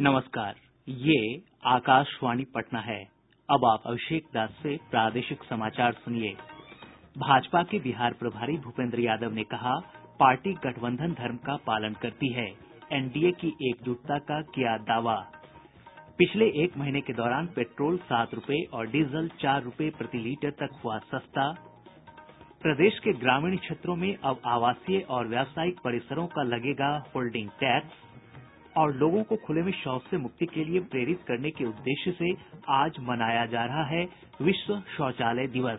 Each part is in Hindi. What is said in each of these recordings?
नमस्कार। ये आकाशवाणी पटना है। अब आप अभिषेक दास से प्रादेशिक समाचार सुनिए। भाजपा के बिहार प्रभारी भूपेन्द्र यादव ने कहा, पार्टी गठबंधन धर्म का पालन करती है। एनडीए की एकजुटता का किया दावा। पिछले एक महीने के दौरान पेट्रोल 7 रुपये और डीजल 4 रुपये प्रति लीटर तक हुआ सस्ता। प्रदेश के ग्रामीण क्षेत्रों में अब आवासीय और व्यावसायिक परिसरों का लगेगा होल्डिंग टैक्स। और लोगों को खुले में शौच से मुक्ति के लिए प्रेरित करने के उद्देश्य से आज मनाया जा रहा है विश्व शौचालय दिवस।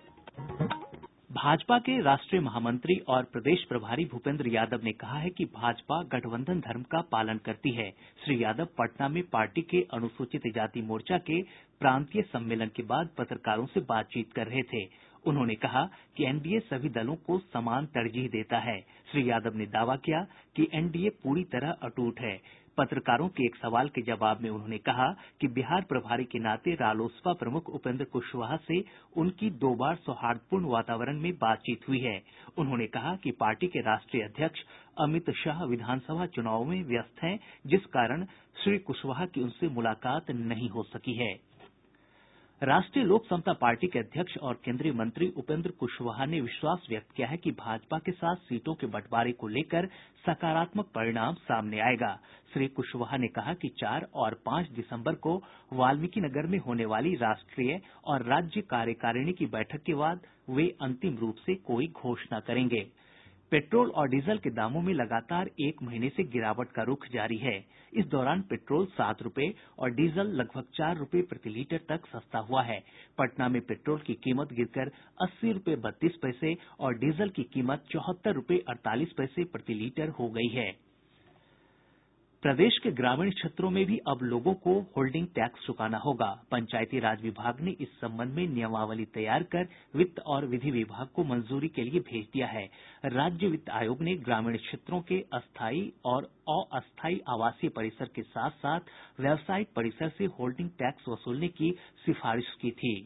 भाजपा के राष्ट्रीय महामंत्री और प्रदेश प्रभारी भूपेन्द्र यादव ने कहा है कि भाजपा गठबंधन धर्म का पालन करती है। श्री यादव पटना में पार्टी के अनुसूचित जाति मोर्चा के प्रांतीय सम्मेलन के बाद पत्रकारों से बातचीत कर रहे थे। उन्होंने कहा कि एनडीए सभी दलों को समान तरजीह देता है। श्री यादव ने दावा किया कि एनडीए पूरी तरह अटूट है। पत्रकारों के एक सवाल के जवाब में उन्होंने कहा कि बिहार प्रभारी के नाते रालोसपा प्रमुख उपेन्द्र कुशवाहा से उनकी 2 बार सौहार्दपूर्ण वातावरण में बातचीत हुई है। उन्होंने कहा कि पार्टी के राष्ट्रीय अध्यक्ष अमित शाह विधानसभा चुनाव में व्यस्त हैं, जिस कारण श्री कुशवाहा की उनसे मुलाकात नहीं हो सकी है। राष्ट्रीय लोक समता पार्टी के अध्यक्ष और केंद्रीय मंत्री उपेन्द्र कुशवाहा ने विश्वास व्यक्त किया है कि भाजपा के साथ सीटों के बंटवारे को लेकर सकारात्मक परिणाम सामने आएगा। श्री कुशवाहा ने कहा कि 4 और 5 दिसंबर को वाल्मीकिनगर में होने वाली राष्ट्रीय और राज्य कार्यकारिणी की बैठक के बाद वे अंतिम रूप से कोई घोषणा करेंगे। पेट्रोल और डीजल के दामों में लगातार एक महीने से गिरावट का रुख जारी है। इस दौरान पेट्रोल 7 रुपये और डीजल लगभग 4 रुपये प्रति लीटर तक सस्ता हुआ है। पटना में पेट्रोल की कीमत गिरकर 80 रुपये 32 पैसे और डीजल की कीमत 74 रुपये 48 पैसे प्रति लीटर हो गई है। प्रदेश के ग्रामीण क्षेत्रों में भी अब लोगों को होल्डिंग टैक्स चुकाना होगा। पंचायती राज विभाग ने इस संबंध में नियमावली तैयार कर वित्त और विधि विभाग को मंजूरी के लिए भेज दिया है। राज्य वित्त आयोग ने ग्रामीण क्षेत्रों के अस्थायी और अस्थायी आवासीय परिसर के साथ साथ व्यावसायिक परिसर से होल्डिंग टैक्स वसूलने की सिफारिश की थी।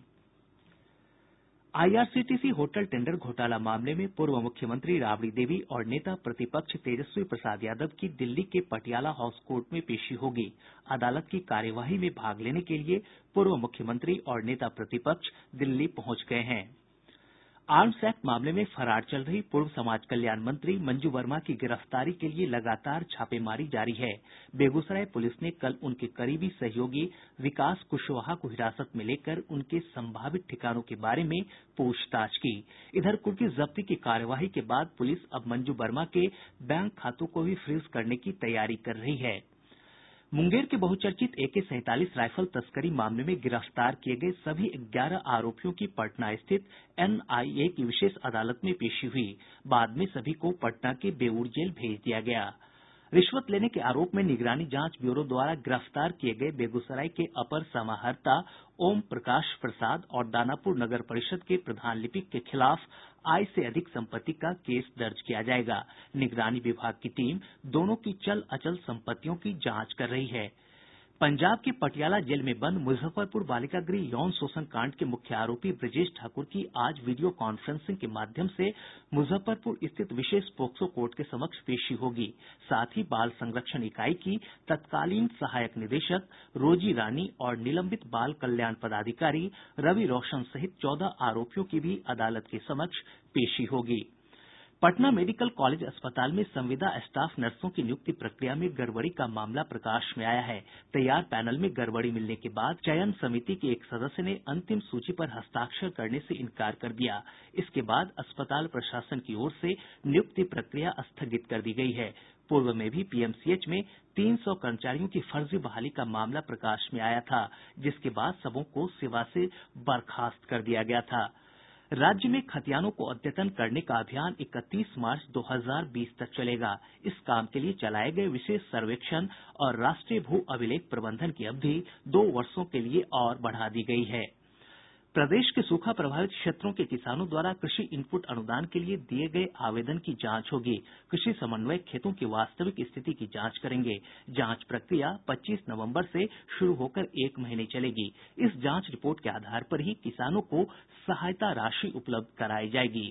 आईआरसीटीसी होटल टेंडर घोटाला मामले में पूर्व मुख्यमंत्री राबड़ी देवी और नेता प्रतिपक्ष तेजस्वी प्रसाद यादव की दिल्ली के पटियाला हाउस कोर्ट में पेशी होगी। अदालत की कार्यवाही में भाग लेने के लिए पूर्व मुख्यमंत्री और नेता प्रतिपक्ष दिल्ली पहुंच गए हैं। आर्म्स एक्ट मामले में फरार चल रही पूर्व समाज कल्याण मंत्री मंजू वर्मा की गिरफ्तारी के लिए लगातार छापेमारी जारी है। बेगूसराय पुलिस ने कल उनके करीबी सहयोगी विकास कुशवाहा को हिरासत में लेकर उनके संभावित ठिकानों के बारे में पूछताछ की। इधर कुर्की जब्ती की कार्यवाही के बाद पुलिस अब मंजू वर्मा के बैंक खातों को भी फ्रीज करने की तैयारी कर रही है। मुंगेर के बहुचर्चित AK-47 राइफल तस्करी मामले में गिरफ्तार किए गए सभी 11 आरोपियों की पटना स्थित NIA की विशेष अदालत में पेशी हुई। बाद में सभी को पटना के बेऊर जेल भेज दिया गया। रिश्वत लेने के आरोप में निगरानी जांच ब्यूरो द्वारा गिरफ्तार किए गए बेगूसराय के अपर समाहर्ता ओम प्रकाश प्रसाद और दानापुर नगर परिषद के प्रधान लिपिक के खिलाफ आय से अधिक संपत्ति का केस दर्ज किया जाएगा। निगरानी विभाग की टीम दोनों की चल अचल संपत्तियों की जांच कर रही है। पंजाब के पटियाला जेल में बंद मुजफ्फरपुर बालिका गृह यौन शोषण कांड के मुख्य आरोपी ब्रजेश ठाकुर की आज वीडियो कॉन्फ्रेंसिंग के माध्यम से मुजफ्फरपुर स्थित विशेष पोक्सो कोर्ट के समक्ष पेशी होगी। साथ ही बाल संरक्षण इकाई की तत्कालीन सहायक निदेशक रोजी रानी और निलंबित बाल कल्याण पदाधिकारी रवि रोशन सहित 14 आरोपियों की भी अदालत के समक्ष पेशी होगी। पटना मेडिकल कॉलेज अस्पताल में संविदा स्टाफ नर्सों की नियुक्ति प्रक्रिया में गड़बड़ी का मामला प्रकाश में आया है। तैयार पैनल में गड़बड़ी मिलने के बाद चयन समिति के एक सदस्य ने अंतिम सूची पर हस्ताक्षर करने से इनकार कर दिया। इसके बाद अस्पताल प्रशासन की ओर से नियुक्ति प्रक्रिया स्थगित कर दी गई है। पूर्व में भी पीएमसीएच में 300 कर्मचारियों की फर्जी बहाली का मामला प्रकाश में आया था, जिसके बाद सबों को सेवा से बर्खास्त कर दिया गया था। राज्य में खतियानों को अद्यतन करने का अभियान 31 मार्च 2020 तक चलेगा। इस काम के लिए चलाए गए विशेष सर्वेक्षण और राष्ट्रीय भू अभिलेख प्रबंधन की अवधि 2 वर्षों के लिए और बढ़ा दी गई है। प्रदेश के सूखा प्रभावित क्षेत्रों के किसानों द्वारा कृषि इनपुट अनुदान के लिए दिए गए आवेदन की जांच होगी। कृषि समन्वयक खेतों की वास्तविक स्थिति की जांच करेंगे। जांच प्रक्रिया 25 नवंबर से शुरू होकर 1 महीने चलेगी। इस जांच रिपोर्ट के आधार पर ही किसानों को सहायता राशि उपलब्ध कराई जाएगी।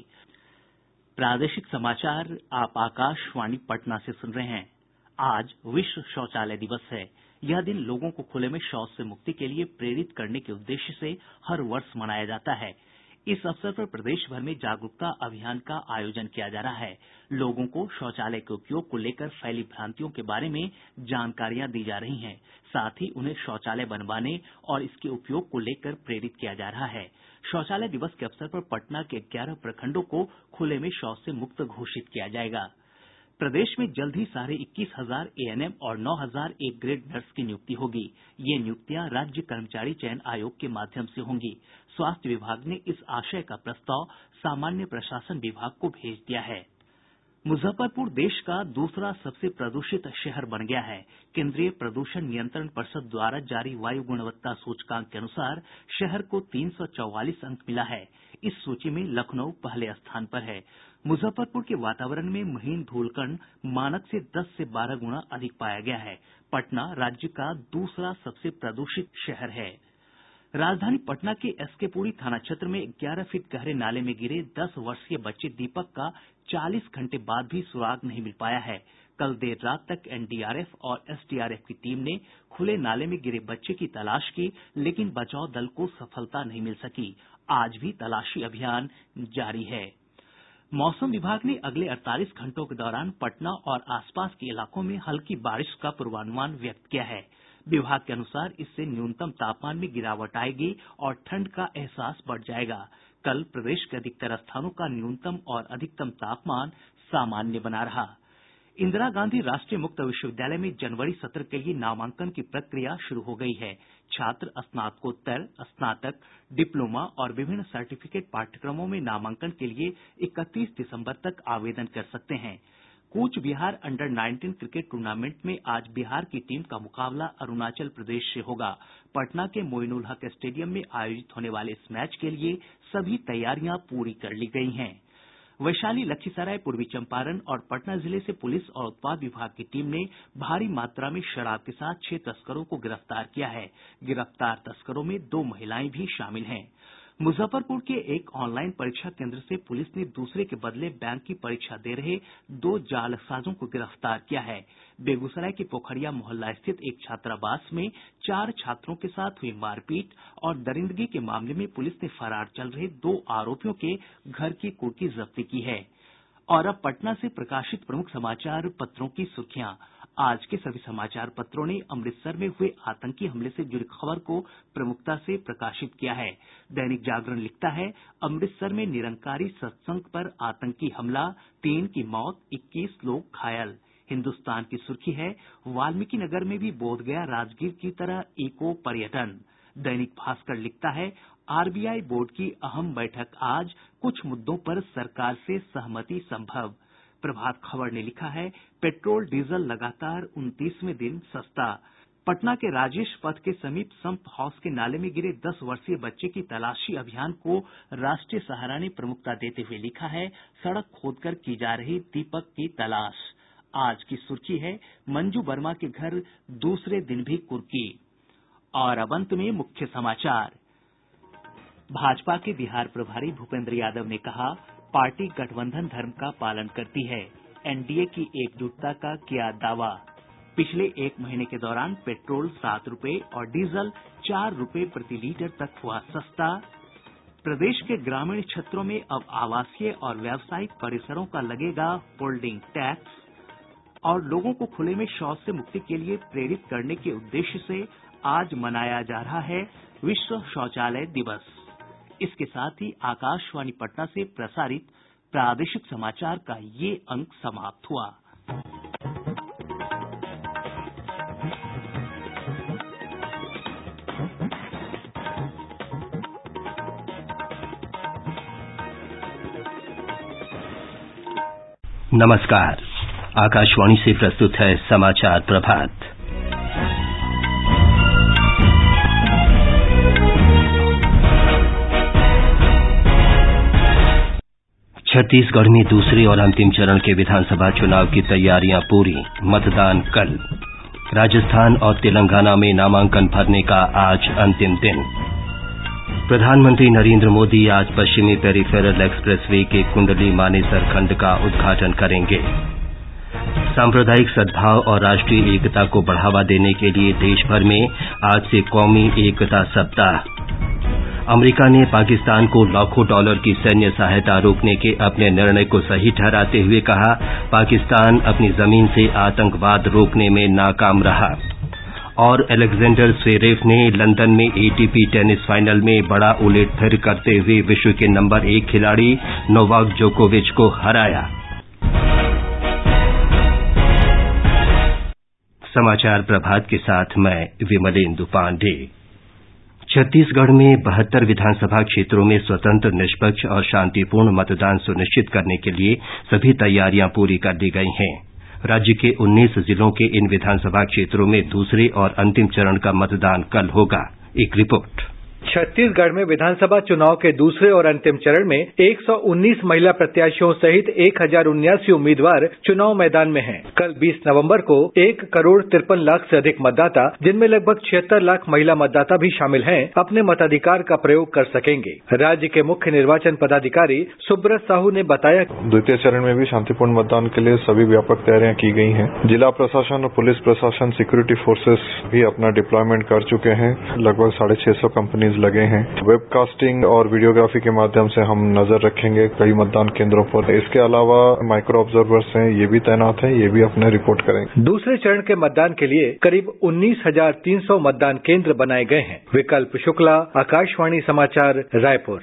प्रादेशिक समाचार आप आकाशवाणी पटना से सुन रहे हैं। आज विश्व शौचालय दिवस है। यह दिन लोगों को खुले में शौच से मुक्ति के लिए प्रेरित करने के उद्देश्य से हर वर्ष मनाया जाता है। इस अवसर पर प्रदेश भर में जागरूकता अभियान का आयोजन किया जा रहा है। लोगों को शौचालय के उपयोग को लेकर फैली भ्रांतियों के बारे में जानकारियां दी जा रही हैं। साथ ही उन्हें शौचालय बनवाने और इसके उपयोग को लेकर प्रेरित किया जा रहा है। शौचालय दिवस के अवसर पर पटना के 11 प्रखंडों को खुले में शौच से मुक्त घोषित किया जाएगा। प्रदेश में जल्द ही 21,500 एएनएम और 9,000 एक ग्रेड नर्स की नियुक्ति होगी। ये नियुक्तियां राज्य कर्मचारी चयन आयोग के माध्यम से होंगी। स्वास्थ्य विभाग ने इस आशय का प्रस्ताव सामान्य प्रशासन विभाग को भेज दिया है। मुजफ्फरपुर देश का दूसरा सबसे प्रदूषित शहर बन गया है। केंद्रीय प्रदूषण नियंत्रण पर्षद द्वारा जारी वायु गुणवत्ता सूचकांक के अनुसार शहर को 344 अंक मिला है। इस सूची में लखनऊ पहले स्थान पर है। मुजफ्फरपुर के वातावरण में महीन धूलकण मानक से 10 से 12 गुना अधिक पाया गया है। पटना राज्य का दूसरा सबसे प्रदूषित शहर है। राजधानी पटना के एसके पुरी थाना क्षेत्र में 11 फीट गहरे नाले में गिरे 10 वर्षीय बच्चे दीपक का 40 घंटे बाद भी सुराग नहीं मिल पाया है। कल देर रात तक एनडीआरएफ और एसडीआरएफ की टीम ने खुले नाले में गिरे बच्चे की तलाश की, लेकिन बचाव दल को सफलता नहीं मिल सकी। आज भी तलाशी अभियान जारी है। मौसम विभाग ने अगले 48 घंटों के दौरान पटना और आसपास के इलाकों में हल्की बारिश का पूर्वानुमान व्यक्त किया है। विभाग के अनुसार इससे न्यूनतम तापमान में गिरावट आएगी और ठंड का एहसास बढ़ जाएगा। कल प्रदेश के अधिकतर स्थानों का न्यूनतम और अधिकतम तापमान सामान्य बना रहा। इंदिरा गांधी राष्ट्रीय मुक्त विश्वविद्यालय में जनवरी सत्र के लिए नामांकन की प्रक्रिया शुरू हो गई है। छात्र स्नातकोत्तर, स्नातक, डिप्लोमा और विभिन्न सर्टिफिकेट पाठ्यक्रमों में नामांकन के लिए 31 दिसंबर तक आवेदन कर सकते हैं। Cooch Behar under 19 cricket tournament में आज बिहार की टीम का मुकाबला अरुणाचल प्रदेश से होगा। पटना के मोइनुल हक स्टेडियम में आयोजित होने वाले इस मैच के लिए सभी तैयारियां पूरी कर ली गई हैं। वैशाली, लखीसराय, पूर्वी चंपारण और पटना जिले से पुलिस और उत्पाद विभाग की टीम ने भारी मात्रा में शराब के साथ 6 तस्करों को गिरफ्तार किया है। गिरफ्तार तस्करों में 2 महिलाएं भी शामिल हैं। मुजफ्फरपुर के एक ऑनलाइन परीक्षा केंद्र से पुलिस ने दूसरे के बदले बैंक की परीक्षा दे रहे 2 जालसाजों को गिरफ्तार किया है। बेगूसराय के पोखरिया मोहल्ला स्थित एक छात्रावास में 4 छात्रों के साथ हुई मारपीट और दरिंदगी के मामले में पुलिस ने फरार चल रहे 2 आरोपियों के घर की कुर्की जब्ती की है। और अब पटना से प्रकाशित प्रमुख समाचार पत्रों की सुर्खियां। आज के सभी समाचार पत्रों ने अमृतसर में हुए आतंकी हमले से जुड़ी खबर को प्रमुखता से प्रकाशित किया है। दैनिक जागरण लिखता है, अमृतसर में निरंकारी सत्संग पर आतंकी हमला, 3 की मौत, 21 लोग घायल। हिन्दुस्तान की सुर्खी है, वाल्मीकि नगर में भी बोधगया राजगीर की तरह इको पर्यटन। दैनिक भास्कर लिखता है, आरबीआई बोर्ड की अहम बैठक आज, कुछ मुद्दों पर सरकार से सहमति संभव। प्रभात खबर ने लिखा है, पेट्रोल डीजल लगातार 29वें दिन सस्ता। पटना के राजेश पथ के समीप संप हाउस के नाले में गिरे 10 वर्षीय बच्चे की तलाशी अभियान को राष्ट्रीय सहारा ने प्रमुखता देते हुए लिखा है, सड़क खोदकर की जा रही दीपक की तलाश। आज की सुर्खी है, मंजू वर्मा के घर दूसरे दिन भी कुर्की। और अब अंत में मुख्य समाचार। भाजपा के बिहार प्रभारी भूपेंद्र यादव ने कहा, पार्टी गठबंधन धर्म का पालन करती है। एनडीए की एकजुटता का किया दावा। पिछले 1 महीने के दौरान पेट्रोल 7 रुपए और डीजल 4 रुपए प्रति लीटर तक हुआ सस्ता। प्रदेश के ग्रामीण क्षेत्रों में अब आवासीय और व्यावसायिक परिसरों का लगेगा होल्डिंग टैक्स। और लोगों को खुले में शौच से मुक्ति के लिए प्रेरित करने के उद्देश्य से आज मनाया जा रहा है विश्व शौचालय दिवस। इसके साथ ही आकाशवाणी पटना से प्रसारित प्रादेशिक समाचार का ये अंक समाप्त हुआ। नमस्कार, आकाशवाणी से प्रस्तुत है समाचार प्रभात। छत्तीसगढ़ में दूसरे और अंतिम चरण के विधानसभा चुनाव की तैयारियां पूरी, मतदान कल। राजस्थान और तेलंगाना में नामांकन भरने का आज अंतिम दिन। प्रधानमंत्री नरेंद्र मोदी आज पश्चिमी पेरिफेरल एक्सप्रेसवे के कुंडली मानेसर खंड का उद्घाटन करेंगे। सांप्रदायिक सद्भाव और राष्ट्रीय एकता को बढ़ावा देने के लिए देश भर में आज से कौमी एकता सप्ताह। अमेरिका ने पाकिस्तान को लाखों डॉलर की सैन्य सहायता रोकने के अपने निर्णय को सही ठहराते हुए कहा, पाकिस्तान अपनी जमीन से आतंकवाद रोकने में नाकाम रहा। और अलेक्जेंडर ज़्वेरेव ने लंदन में एटीपी टेनिस फाइनल में बड़ा उलटफेर करते हुए विश्व के नंबर 1 खिलाड़ी नोवाक जोकोविच को हराया। समाचार प्रभात के साथ मैं विमलेंदु पांडे। छत्तीसगढ़ में 72 विधानसभा क्षेत्रों में स्वतंत्र, निष्पक्ष और शांतिपूर्ण मतदान सुनिश्चित करने के लिए सभी तैयारियां पूरी कर ली गई हैं। राज्य के 19 जिलों के इन विधानसभा क्षेत्रों में दूसरे और अंतिम चरण का मतदान कल होगा। एक रिपोर्ट। छत्तीसगढ़ में विधानसभा चुनाव के दूसरे और अंतिम चरण में 119 महिला प्रत्याशियों सहित 1079 उम्मीदवार चुनाव मैदान में हैं। कल 20 नवंबर को 1 करोड़ 53 लाख से अधिक मतदाता, जिनमें लगभग 76 लाख महिला मतदाता भी शामिल हैं, अपने मताधिकार का प्रयोग कर सकेंगे। राज्य के मुख्य निर्वाचन पदाधिकारी सुब्रत साहू ने बताया, द्वितीय चरण में भी शांतिपूर्ण मतदान के लिए सभी व्यापक तैयारियां की गई हैं। जिला प्रशासन और पुलिस प्रशासन, सिक्योरिटी फोर्सेस भी अपना डिप्लॉयमेंट कर चुके हैं। लगभग 650 कंपनीज लगे हैं। वेबकास्टिंग और वीडियोग्राफी के माध्यम से हम नजर रखेंगे कई मतदान केंद्रों पर। इसके अलावा माइक्रो ऑब्जर्वर्स हैं, ये भी तैनात हैं, ये भी अपने रिपोर्ट करेंगे। दूसरे चरण के मतदान के लिए करीब 19,300 मतदान केंद्र बनाए गए हैं। विकल्प शुक्ला, आकाशवाणी समाचार, रायपुर।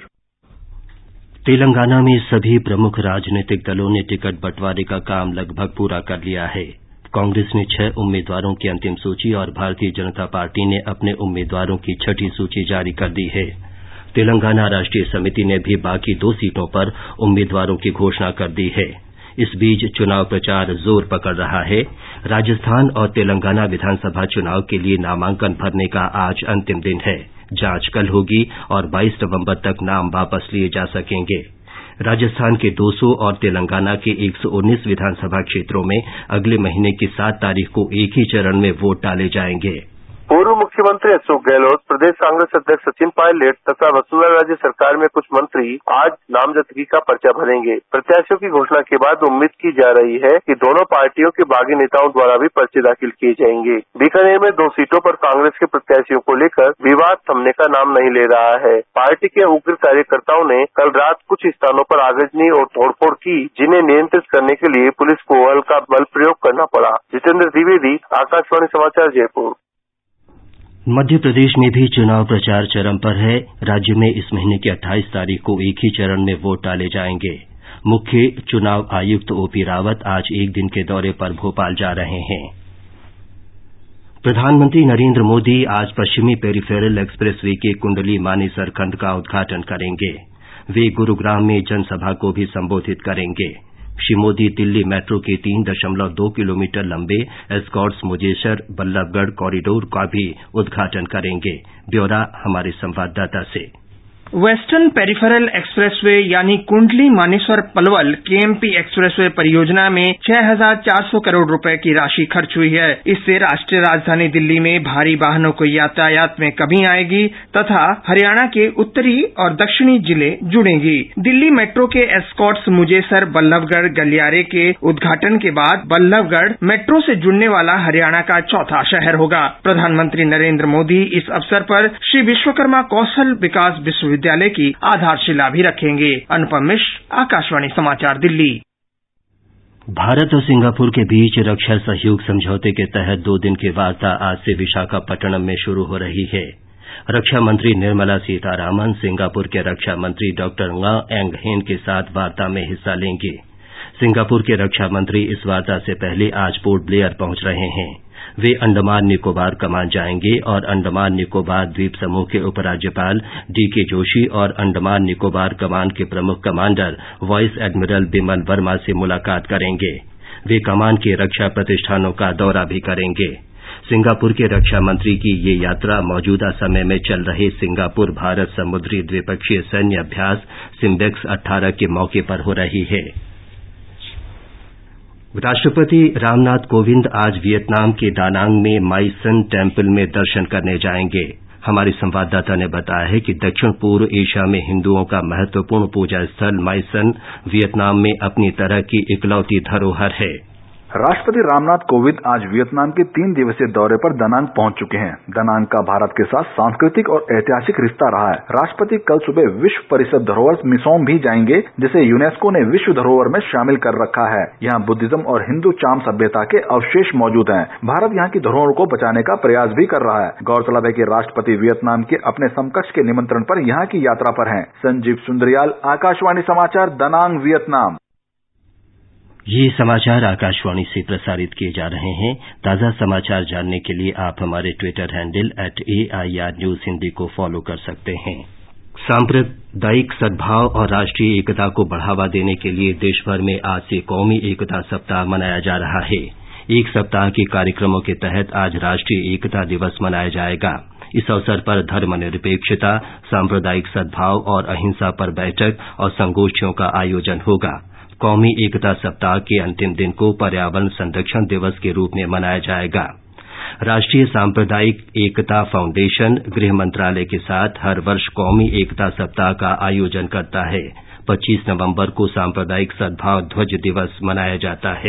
तेलंगाना में सभी प्रमुख राजनीतिक दलों ने टिकट बंटवारे का काम लगभग पूरा कर लिया है। कांग्रेस ने 6 उम्मीदवारों की अंतिम सूची और भारतीय जनता पार्टी ने अपने उम्मीदवारों की छठी सूची जारी कर दी है। तेलंगाना राष्ट्रीय समिति ने भी बाकी 2 सीटों पर उम्मीदवारों की घोषणा कर दी है। इस बीच चुनाव प्रचार जोर पकड़ रहा है। राजस्थान और तेलंगाना विधानसभा चुनाव के लिए नामांकन भरने का आज अंतिम दिन है। जांच कल होगी और 22 नवंबर तक नाम वापस लिए जा सकेंगे। राजस्थान के 200 और तेलंगाना के 119 विधानसभा क्षेत्रों में अगले महीने की 7 तारीख को एक ही चरण में वोट डाले जाएंगे। पूर्व मुख्यमंत्री अशोक गहलोत, प्रदेश कांग्रेस अध्यक्ष सचिन पायलट तथा वसुंधरा राज्य सरकार में कुछ मंत्री आज नामजदगी का पर्चा भरेंगे। प्रत्याशियों की घोषणा के बाद उम्मीद की जा रही है कि दोनों पार्टियों के बागी नेताओं द्वारा भी पर्चे दाखिल किए जाएंगे। बीकानेर में 2 सीटों पर कांग्रेस के प्रत्याशियों को लेकर विवाद थमने का नाम नहीं ले रहा है। पार्टी के उग्र कार्यकर्ताओं ने कल रात कुछ स्थानों पर आगजनी और तोड़फोड़ की, जिन्हें नियंत्रित करने के लिए पुलिस को हल्का बल प्रयोग करना पड़ा। जितेंद्र द्विवेदी, आकाशवाणी समाचार, जयपुर। मध्य प्रदेश में भी चुनाव प्रचार चरम पर है। राज्य में इस महीने की 28 तारीख को एक ही चरण में वोट डाले जाएंगे। मुख्य चुनाव आयुक्त ओपी रावत आज एक दिन के दौरे पर भोपाल जा रहे हैं। प्रधानमंत्री नरेंद्र मोदी आज पश्चिमी पेरिफेरल एक्सप्रेसवे के कुंडली मानेसर खंड का उद्घाटन करेंगे। वे गुरुग्राम में जनसभा को भी संबोधित करेंगे। श्री मोदी दिल्ली मेट्रो के 3.2 किलोमीटर लंबे एस्कॉर्ट्स मुजेसर बल्लभगढ़ कॉरिडोर का भी उद्घाटन करेंगे। ब्यौरा हमारे संवाददाता से। वेस्टर्न पेरिफेरल एक्सप्रेसवे यानी कुंडली मानेसर पलवल केएमपी एक्सप्रेसवे परियोजना में 6,400 करोड़ रुपए की राशि खर्च हुई है। इससे राष्ट्रीय राजधानी दिल्ली में भारी वाहनों को यातायात में कमी आएगी तथा हरियाणा के उत्तरी और दक्षिणी जिले जुड़ेंगी। दिल्ली मेट्रो के एस्कॉर्ट्स मुजेसर बल्लभगढ़ गलियारे के उद्घाटन के बाद बल्लभगढ़ मेट्रो से जुड़ने वाला हरियाणा का चौथा शहर होगा। प्रधानमंत्री नरेंद्र मोदी इस अवसर पर श्री विश्वकर्मा कौशल विकास विश्वविद्यालय की आधारशिला भी रखेंगे। अनुपम मिश्र, आकाशवाणी समाचार, दिल्ली। भारत और सिंगापुर के बीच रक्षा सहयोग समझौते के तहत 2 दिन की वार्ता आज से विशाखापट्टनम में शुरू हो रही है। रक्षा मंत्री निर्मला सीतारामन सिंगापुर के रक्षा मंत्री डॉक्टर ङा एंग हेन के साथ वार्ता में हिस्सा लेंगे। सिंगापुर के रक्षा मंत्री इस वार्ता से पहले आज पोर्ट ब्लेयर पहुंच रहे हैं। वे अंडमान निकोबार कमान जाएंगे और अंडमान निकोबार द्वीप समूह के उपराज्यपाल डीके जोशी और अंडमान निकोबार कमान के प्रमुख commander vice admiral Bimal Verma से मुलाकात करेंगे। वे कमान के रक्षा प्रतिष्ठानों का दौरा भी करेंगे। सिंगापुर के रक्षा मंत्री की ये यात्रा मौजूदा समय में चल रहे सिंगापुर भारत समुद्री द्विपक्षीय सैन्य अभ्यास सिम्बेक्स 18 के मौके पर हो रही है। राष्ट्रपति रामनाथ कोविंद आज वियतनाम के दानांग में माई सन टेम्पल में दर्शन करने जाएंगे। हमारे संवाददाता ने बताया है कि दक्षिण पूर्व एशिया में हिंदुओं का महत्वपूर्ण पूजा स्थल माई सन वियतनाम में अपनी तरह की इकलौती धरोहर है। राष्ट्रपति रामनाथ कोविंद आज वियतनाम के 3 दिवसीय दौरे पर दनांग पहुंच चुके हैं। दनांग का भारत के साथ सांस्कृतिक और ऐतिहासिक रिश्ता रहा है। राष्ट्रपति कल सुबह विश्व परिषद धरोहर मिसोम भी जाएंगे, जिसे यूनेस्को ने विश्व धरोहर में शामिल कर रखा है। यहाँ बुद्धिज्म और हिंदू चाम सभ्यता के अवशेष मौजूद हैं। भारत यहाँ की धरोहर को बचाने का प्रयास भी कर रहा है। गौरतलब है कि राष्ट्रपति वियतनाम के अपने समकक्ष के निमंत्रण पर यहाँ की यात्रा पर हैं। संजीव सुंदरियाल, आकाशवाणी समाचार, दनांग, वियतनाम। ये समाचार आकाशवाणी से प्रसारित किए जा रहे हैं। ताजा समाचार जानने के लिए आप हमारे ट्विटर हैंडल @AIR News को फॉलो कर सकते हैं। सांप्रदायिक सद्भाव और राष्ट्रीय एकता को बढ़ावा देने के लिए देश भर में आज से कौमी एकता सप्ताह मनाया जा रहा है। एक सप्ताह के कार्यक्रमों के तहत आज राष्ट्रीय एकता दिवस मनाया जाएगा। इस अवसर पर धर्मनिरपेक्षता, सांप्रदायिक सद्भाव और अहिंसा पर बैठक और संगोष्ठियों का आयोजन होगा। कौमी एकता सप्ताह के अंतिम दिन को पर्यावरण संरक्षण दिवस के रूप में मनाया जाएगा। राष्ट्रीय सांप्रदायिक एकता फाउंडेशन गृह मंत्रालय के साथ हर वर्ष कौमी एकता सप्ताह का आयोजन करता है। 25 नवंबर को सांप्रदायिक सद्भाव ध्वज दिवस मनाया जाता है।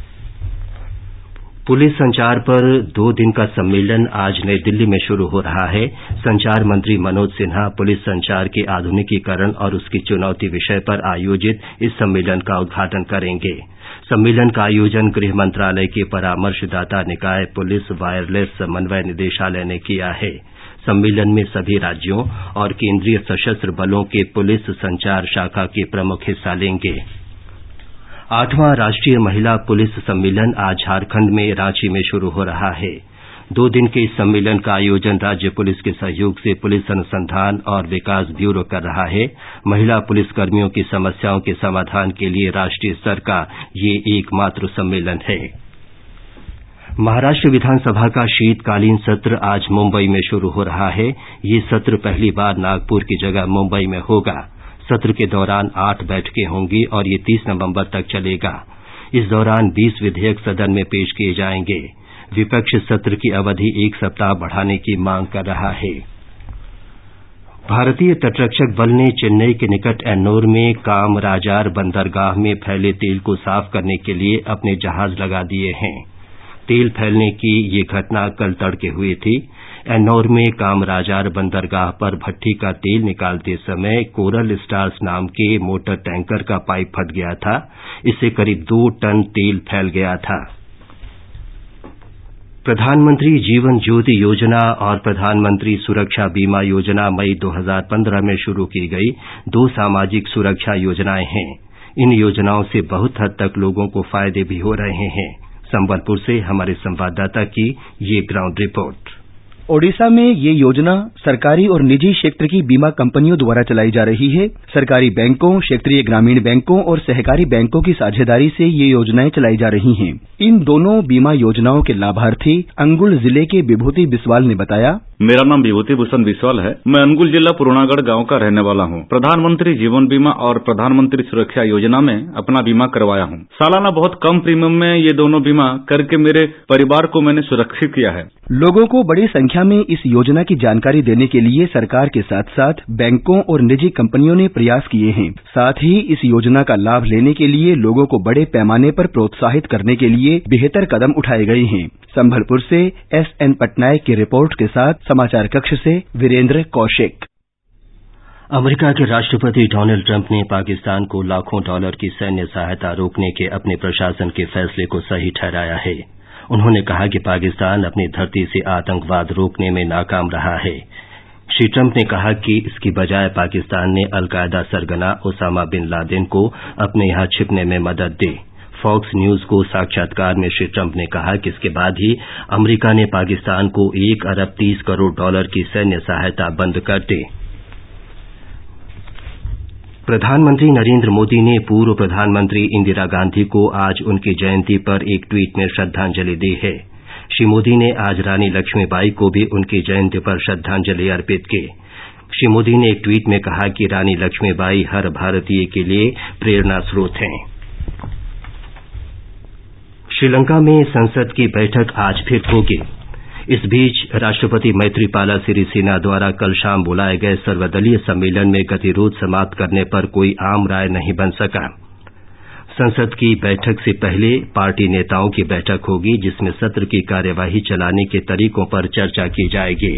पुलिस संचार पर 2 दिन का सम्मेलन आज नई दिल्ली में शुरू हो रहा है। संचार मंत्री मनोज सिन्हा पुलिस संचार के आधुनिकीकरण और उसकी चुनौती विषय पर आयोजित इस सम्मेलन का उद्घाटन करेंगे। सम्मेलन का आयोजन गृह मंत्रालय के परामर्शदाता निकाय पुलिस वायरलेस समन्वय निदेशालय ने किया है। सम्मेलन में सभी राज्यों और केंद्रीय सशस्त्र बलों के पुलिस संचार शाखा के प्रमुख हिस्सा लेंगे। 8वां राष्ट्रीय महिला पुलिस सम्मेलन आज झारखंड में रांची में शुरू हो रहा है। 2 दिन के इस सम्मेलन का आयोजन राज्य पुलिस के सहयोग से पुलिस अनुसंधान और विकास ब्यूरो कर रहा है। महिला पुलिसकर्मियों की समस्याओं के समाधान के लिए राष्ट्रीय स्तर का ये एकमात्र सम्मेलन है। महाराष्ट्र विधानसभा का शीतकालीन सत्र आज मुंबई में शुरू हो रहा है। ये सत्र पहली बार नागपुर की जगह मुंबई में होगा। सत्र के दौरान 8 बैठकें होंगी और ये 30 नवंबर तक चलेगा। इस दौरान 20 विधेयक सदन में पेश किए जाएंगे। विपक्ष सत्र की अवधि 1 सप्ताह बढ़ाने की मांग कर रहा है। भारतीय तटरक्षक बल ने चेन्नई के निकट एन्नोर में कामराजार बंदरगाह में फैले तेल को साफ करने के लिए अपने जहाज लगा दिए हैं। तेल फैलने की ये घटना कल तड़के हुई थी। एन्नोर में कामराजार बंदरगाह पर भट्ठी का तेल निकालते समय कोरल स्टार्स नाम के मोटर टैंकर का पाइप फट गया था। इससे करीब 2 टन तेल फैल गया था। प्रधानमंत्री जीवन ज्योति योजना और प्रधानमंत्री सुरक्षा बीमा योजना मई 2015 में शुरू की गई 2 सामाजिक सुरक्षा योजनाएं हैं। इन योजनाओं से बहुत हद तक लोगों को फायदे भी हो रहे हैं। संबलपुर से हमारे संवाददाता की ये ग्राउंड रिपोर्ट। ओडिशा में ये योजना सरकारी और निजी क्षेत्र की बीमा कंपनियों द्वारा चलाई जा रही है। सरकारी बैंकों, क्षेत्रीय ग्रामीण बैंकों और सहकारी बैंकों की साझेदारी से ये योजनाएं चलाई जा रही हैं। इन दोनों बीमा योजनाओं के लाभार्थी अंगुल जिले के विभूति बिस्वाल ने बताया, मेरा नाम विभूति भूषण बिस्वाल है। मैं अनुगुल जिला पुरानागढ़ गांव का रहने वाला हूं। प्रधानमंत्री जीवन बीमा और प्रधानमंत्री सुरक्षा योजना में अपना बीमा करवाया हूं। सालाना बहुत कम प्रीमियम में ये दोनों बीमा करके मेरे परिवार को मैंने सुरक्षित किया है। लोगों को बड़ी संख्या में इस योजना की जानकारी देने के लिए सरकार के साथ साथ बैंकों और निजी कंपनियों ने प्रयास किए हैं। साथ ही इस योजना का लाभ लेने के लिए लोगों को बड़े पैमाने पर प्रोत्साहित करने के लिए बेहतर कदम उठाए गए हैं। संभलपुर से SN पटनायक की रिपोर्ट के साथ समाचार कक्ष से वीरेंद्र कौशिक। अमेरिका के राष्ट्रपति डोनाल्ड ट्रंप ने पाकिस्तान को लाखों डॉलर की सैन्य सहायता रोकने के अपने प्रशासन के फैसले को सही ठहराया है। उन्होंने कहा कि पाकिस्तान अपनी धरती से आतंकवाद रोकने में नाकाम रहा है। श्री ट्रंप ने कहा कि इसकी बजाय पाकिस्तान ने अलकायदा सरगना ओसामा बिन लादेन को अपने यहां छिपने में मदद दी। फॉक्स न्यूज को साक्षात्कार में श्री ट्रंप ने कहा कि इसके बाद ही अमेरिका ने पाकिस्तान को 1 अरब 30 करोड़ डॉलर की सैन्य सहायता बंद कर दी। प्रधानमंत्री नरेंद्र मोदी ने पूर्व प्रधानमंत्री इंदिरा गांधी को आज उनकी जयंती पर एक ट्वीट में श्रद्धांजलि दी है। श्री मोदी ने आज रानी लक्ष्मीबाई को भी उनकी जयंती पर श्रद्धांजलि अर्पित की। श्री मोदी ने एक ट्वीट में कहा कि रानी लक्ष्मीबाई हर भारतीय के लिए प्रेरणा स्रोत हैं। श्रीलंका में संसद की बैठक आज फिर होगी। इस बीच राष्ट्रपति मैत्रीपाला सिरिसेना द्वारा कल शाम बुलाए गए सर्वदलीय सम्मेलन में गतिरोध समाप्त करने पर कोई आम राय नहीं बन सका। संसद की बैठक से पहले पार्टी नेताओं की बैठक होगी, जिसमें सत्र की कार्यवाही चलाने के तरीकों पर चर्चा की जाएगी।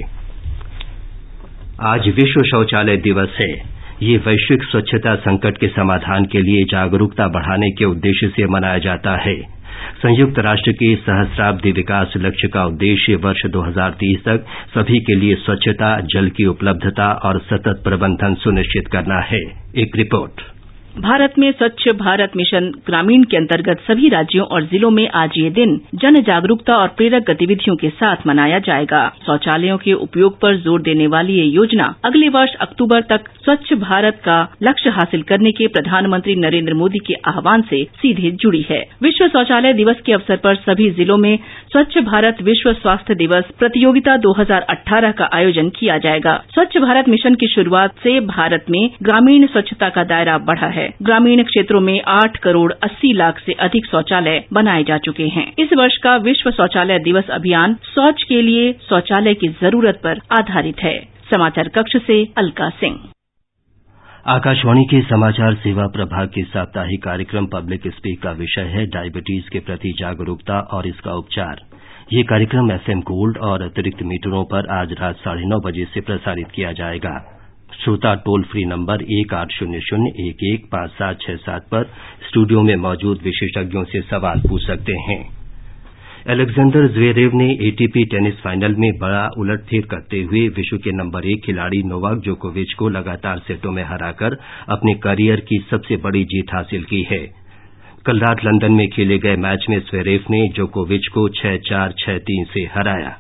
आज विश्व शौचालय दिवस है। ये वैश्विक स्वच्छता संकट के समाधान के लिए जागरूकता बढ़ाने के उद्देश्य से मनाया जाता है। संयुक्त राष्ट्र के सहस्राब्दी विकास लक्ष्य का उद्देश्य वर्ष 2030 तक सभी के लिए स्वच्छता, जल की उपलब्धता और सतत प्रबंधन सुनिश्चित करना है। एक रिपोर्ट। भारत में स्वच्छ भारत मिशन ग्रामीण के अंतर्गत सभी राज्यों और जिलों में आज ये दिन जन जागरूकता और प्रेरक गतिविधियों के साथ मनाया जाएगा। शौचालयों के उपयोग पर जोर देने वाली ये योजना अगले वर्ष अक्टूबर तक स्वच्छ भारत का लक्ष्य हासिल करने के प्रधानमंत्री नरेंद्र मोदी के आह्वान से सीधे जुड़ी है। विश्व शौचालय दिवस के अवसर पर सभी जिलों में स्वच्छ भारत विश्व स्वास्थ्य दिवस प्रतियोगिता 2018 का आयोजन किया जाएगा। स्वच्छ भारत मिशन की शुरुआत से भारत में ग्रामीण स्वच्छता का दायरा बढ़ा है। ग्रामीण क्षेत्रों में 8 करोड़ 80 लाख से अधिक शौचालय बनाए जा चुके हैं। इस वर्ष का विश्व शौचालय दिवस अभियान शौच के लिए शौचालय की जरूरत पर आधारित है। समाचार कक्ष से अलका सिंह। आकाशवाणी के समाचार सेवा प्रभाग के साप्ताहिक कार्यक्रम पब्लिक स्पीक का विषय है डायबिटीज के प्रति जागरूकता और इसका उपचार। ये कार्यक्रम FM गोल्ड और अतिरिक्त मीटरों पर आज रात 9:30 बजे से प्रसारित किया जाएगा। श्रोता टोल फ्री नंबर 1800-115767 पर स्टूडियो में मौजूद विशेषज्ञों से सवाल पूछ सकते हैं। अलेक्जेंडर ज़्वेरेव ने ATP टेनिस फाइनल में बड़ा उलटफेर करते हुए विश्व के नंबर 1 खिलाड़ी नोवाक जोकोविच को लगातार सेटों में हराकर अपने करियर की सबसे बड़ी जीत हासिल की है। कल रात लंदन में खेले गए मैच में ज़्वेरेव ने जोकोविच को 6-4, 6-3 से हराया।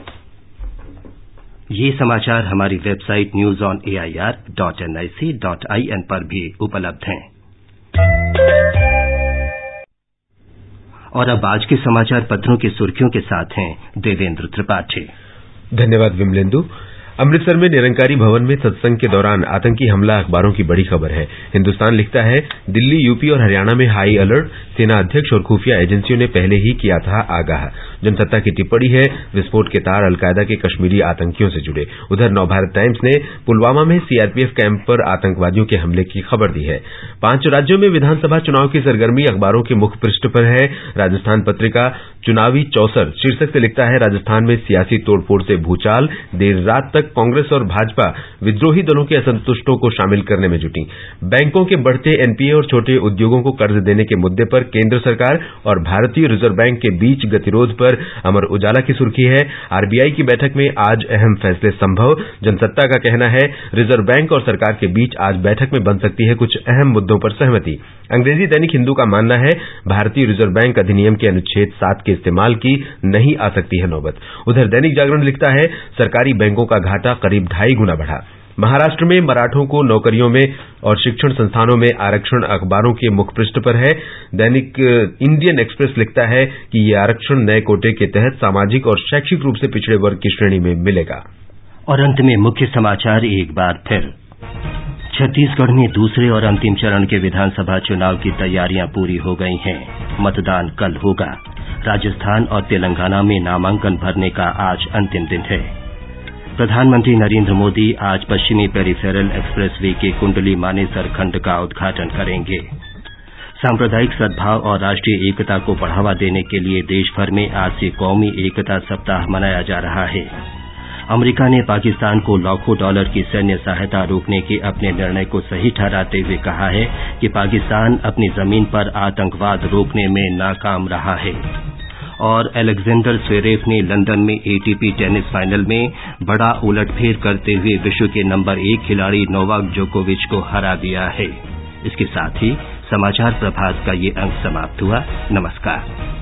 ये समाचार हमारी वेबसाइट newsonair.nic.in पर भी उपलब्ध हैं। और अब आज के समाचार पत्रों की सुर्खियों के साथ हैं देवेंद्र त्रिपाठी। धन्यवाद विमलेंदु। अमृतसर में निरंकारी भवन में सत्संग के दौरान आतंकी हमला अखबारों की बड़ी खबर है। हिंदुस्तान लिखता है दिल्ली, यूपी और हरियाणा में हाई अलर्ट, सेना अध्यक्ष और खुफिया एजेंसियों ने पहले ही किया था आगाह। जनसत्ता की टिप्पणी है विस्फोट के तार अलकायदा के कश्मीरी आतंकियों से जुड़े। उधर नवभारत टाइम्स ने पुलवामा में CRPF कैंप पर आतंकवादियों के हमले की खबर दी है। 5 राज्यों में विधानसभा चुनाव की सरगर्मी अखबारों के मुख्य पृष्ठ पर है। राजस्थान पत्रिका चुनावी चौसर शीर्षक से लिखता है राजस्थान में सियासी तोड़फोड़ से भूचाल, देर रात तक कांग्रेस और भाजपा विद्रोही दलों के असंतुष्टों को शामिल करने में जुटी। बैंकों के बढ़ते NPA और छोटे उद्योगों को कर्ज देने के मुद्दे पर केंद्र सरकार और भारतीय रिजर्व बैंक के बीच गतिरोध पर अमर उजाला की सुर्खी है RBI की बैठक में आज अहम फैसले संभव। जनसत्ता का कहना है रिजर्व बैंक और सरकार के बीच आज बैठक में बन सकती है कुछ अहम मुद्दों पर सहमति। अंग्रेजी दैनिक हिंदू का मानना है भारतीय रिजर्व बैंक अधिनियम के अनुच्छेद 7 के इस्तेमाल की नहीं आ सकती है नौबत। उधर दैनिक जागरण लिखता है सरकारी बैंकों का घाटा करीब 2.5 गुना बढ़ा। महाराष्ट्र में मराठों को नौकरियों में और शिक्षण संस्थानों में आरक्षण अखबारों के मुख्य पृष्ठ पर है। दैनिक इंडियन एक्सप्रेस लिखता है कि ये आरक्षण नए कोटे के तहत सामाजिक और शैक्षिक रूप से पिछड़े वर्ग की श्रेणी में मिलेगा। और अंत में मुख्य समाचार एक बार फिर। छत्तीसगढ़ में दूसरे और अंतिम चरण के विधानसभा चुनाव की तैयारियां पूरी हो गई हैं। मतदान कल होगा। राजस्थान और तेलंगाना में नामांकन भरने का आज अंतिम दिन है। प्रधानमंत्री नरेंद्र मोदी आज पश्चिमी पेरिफेरल एक्सप्रेसवे के कुंडली मानेसर खंड का उद्घाटन करेंगे। सांप्रदायिक सद्भाव और राष्ट्रीय एकता को बढ़ावा देने के लिए देश भर में आज से कौमी एकता सप्ताह मनाया जा रहा है। अमेरिका ने पाकिस्तान को लाखों डॉलर की सैन्य सहायता रोकने के अपने निर्णय को सही ठहराते हुए कहा है कि पाकिस्तान अपनी जमीन पर आतंकवाद रोकने में नाकाम रहा है। और अलेक्जेंडर ज़्वेरेव ने लंदन में ATP टेनिस फाइनल में बड़ा उलटफेर करते हुए विश्व के नंबर 1 खिलाड़ी नोवाक जोकोविच को हरा दिया है। इसके साथ ही समाचार प्रभात का ये अंक समाप्त हुआ। नमस्कार।